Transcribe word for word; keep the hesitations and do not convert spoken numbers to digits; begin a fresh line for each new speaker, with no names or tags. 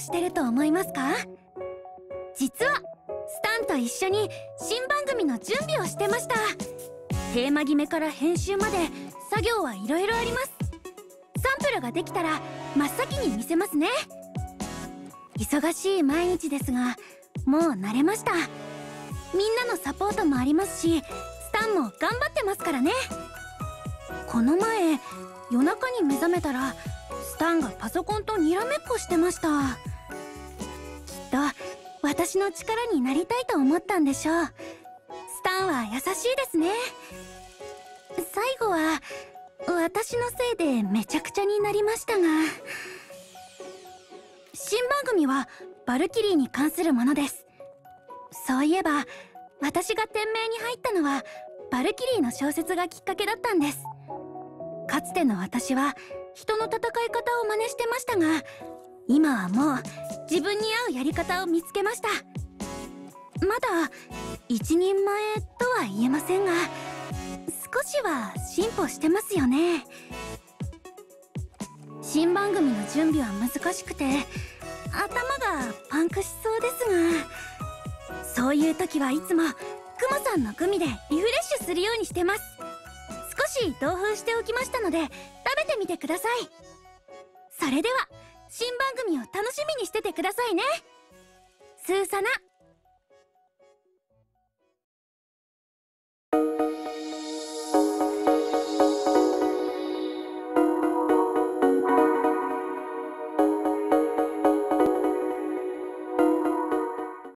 してると思いますか？実はスタンと一緒に新番組の準備をしてました。テーマ決めから編集まで作業はいろいろあります。サンプルができたら真っ先に見せますね。忙しい毎日ですが、もう慣れました。みんなのサポートもありますし、スタンも頑張ってますからね。この前夜中に目覚めたらスタンがパソコンとにらめっこしてました。きっと私の力になりたいと思ったんでしょう。スタンは優しいですね。最後は私のせいでめちゃくちゃになりましたが、新番組はバルキリーに関するものです。そういえば私が店名に入ったのはバルキリーの小説がきっかけだったんです。かつての私は人の戦い方を真似してましたが、今はもう自分に合うやり方を見つけました。まだ一人前とは言えませんが、少しは進歩してますよね。新番組の準備は難しくて頭がパンクしそうですが、そういう時はいつもクモさんのグミでリフレッシュするようにしてます。少し同封しておきましたので食べてみてください。それでは新番組を楽しみにしててくださいね。スーサナ。